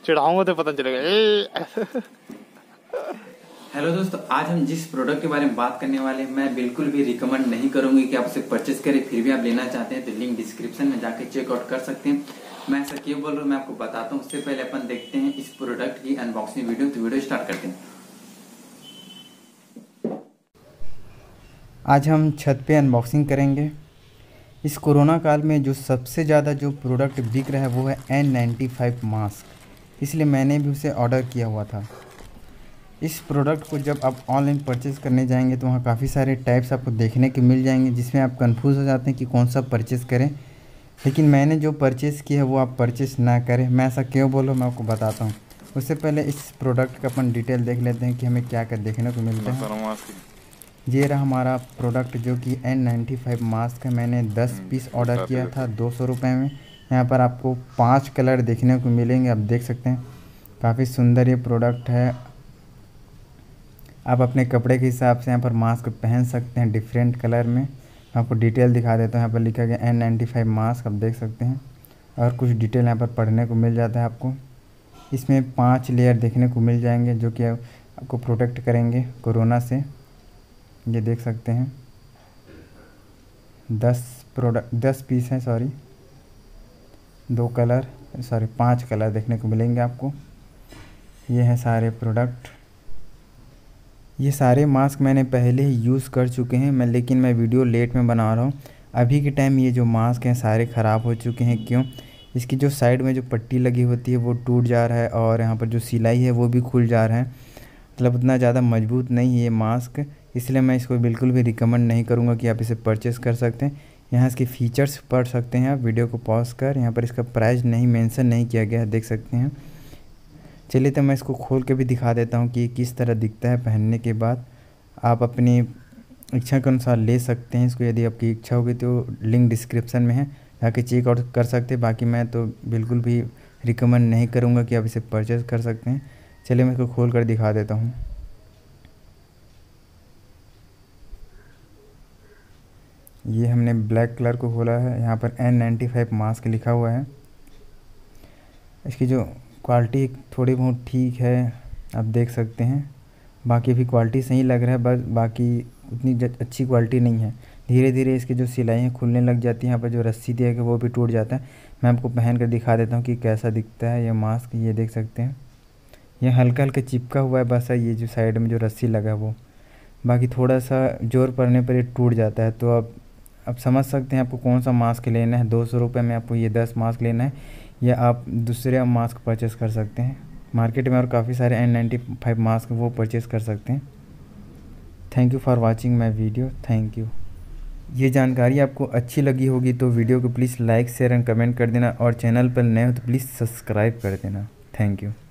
चिढ़ाऊंगा तो पता चलेगा। हेलो दोस्तों, आज हम जिस प्रोडक्ट के बारे में बात करने वाले हैं, मैं बिल्कुल भी रिकमेंड नहीं करूंगी कि आप उसे परचेस करें। फिर भी आप लेना चाहते हैं तो लिंक डिस्क्रिप्शन में जाके चेकआउट कर सकते हैं। मैं ऐसा क्यों बोल रहा हूँ मैं आपको बताता हूँ। उससे पहले अपन देखते हैं इस प्रोडक्ट की अनबॉक्सिंग वीडियो। तो वीडियो स्टार्ट करते हैं। आज हम छत पे अनबॉक्सिंग करेंगे। इस कोरोना काल में जो सबसे ज़्यादा जो प्रोडक्ट बिक रहा है वो है N95 मास्क, इसलिए मैंने भी उसे ऑर्डर किया हुआ था। इस प्रोडक्ट को जब आप ऑनलाइन परचेज़ करने जाएंगे तो वहाँ काफ़ी सारे टाइप्स आपको देखने के मिल जाएंगे, जिसमें आप कंफ्यूज हो जाते हैं कि कौन सा परचेज़ करें। लेकिन मैंने जो परचेज़ किया है वो आप परचेज़ ना करें। मैं ऐसा क्यों बोल रहा हूँ मैं आपको बताता हूँ। उससे पहले इस प्रोडक्ट का अपन डिटेल देख लेते हैं कि हमें क्या क्या देखने को मिलता है। ये रहा हमारा प्रोडक्ट जो कि N95 मास्क है। मैंने 10 पीस ऑर्डर किया था 200 रुपये में। यहाँ पर आपको 5 कलर देखने को मिलेंगे, आप देख सकते हैं। काफ़ी सुंदर ये प्रोडक्ट है। आप अपने कपड़े के हिसाब से यहाँ पर मास्क पहन सकते हैं डिफरेंट कलर में। आपको डिटेल दिखा देता हूँ। यहाँ पर लिखा गया N95 मास्क, आप देख सकते हैं। और कुछ डिटेल यहाँ पर पढ़ने को मिल जाता है आपको। इसमें 5 लेयर देखने को मिल जाएंगे जो कि आपको प्रोटेक्ट करेंगे कोरोना से। ये देख सकते हैं 10 पीस हैं, 5 कलर देखने को मिलेंगे आपको। ये हैं सारे प्रोडक्ट। ये सारे मास्क मैंने पहले ही यूज़ कर चुके हैं लेकिन मैं वीडियो लेट में बना रहा हूँ। अभी के टाइम ये जो मास्क हैं सारे ख़राब हो चुके हैं। क्यों? इसकी जो साइड में जो पट्टी लगी होती है वो टूट जा रहा है और यहाँ पर जो सिलाई है वो भी खुल जा रहा है। मतलब उतना ज़्यादा मजबूत नहीं है ये मास्क, इसलिए मैं इसको बिल्कुल भी रिकमेंड नहीं करूँगा कि आप इसे परचेज़ कर सकते हैं। यहाँ इसके फ़ीचर्स पढ़ सकते हैं आप वीडियो को पॉज कर। यहाँ पर इसका प्राइस नहीं मेंशन नहीं किया गया है, देख सकते हैं। चलिए तो मैं इसको खोल के भी दिखा देता हूँ कि ये किस तरह दिखता है पहनने के बाद। आप अपनी इच्छा के अनुसार ले सकते हैं इसको, यदि आपकी इच्छा होगी तो लिंक डिस्क्रिप्शन में है, जाके चेकआउट कर सकते हैं। बाकी मैं तो बिल्कुल भी रिकमेंड नहीं करूँगा कि आप इसे परचेज़ कर सकते हैं। चलिए मैं इसको खोल कर दिखा देता हूँ। ये हमने ब्लैक कलर को खोला है। यहाँ पर N95 मास्क लिखा हुआ है। इसकी जो क्वालिटी थोड़ी बहुत ठीक है, आप देख सकते हैं। बाकी भी क्वालिटी सही लग रहा है, बस बाकी उतनी अच्छी क्वालिटी नहीं है। धीरे धीरे इसकी जो सिलाइयाँ खुलने लग जाती हैं। यहाँ पर जो रस्सी दिया है वो भी टूट जाता है। मैं आपको पहन कर दिखा देता हूँ कि कैसा दिखता है ये मास्क। ये देख सकते हैं, ये हल्का हल्का चिपका हुआ है बस। ये जो साइड में जो रस्सी लगा है वो, बाकी थोड़ा सा जोर पड़ने पर ये टूट जाता है। तो आप समझ सकते हैं आपको कौन सा मास्क लेना है। 200 रुपये में आपको ये 10 मास्क लेना है या आप दूसरे मास्क परचेज़ कर सकते हैं। मार्केट में और काफ़ी सारे N95 मास्क वो परचेज़ कर सकते हैं। Thank you for watching my video. Thank you. ये जानकारी आपको अच्छी लगी होगी तो वीडियो को please like share and comment कर देना, और चैनल पर नए हो तो प्लीज़ सब्सक्राइब कर देना। Thank you.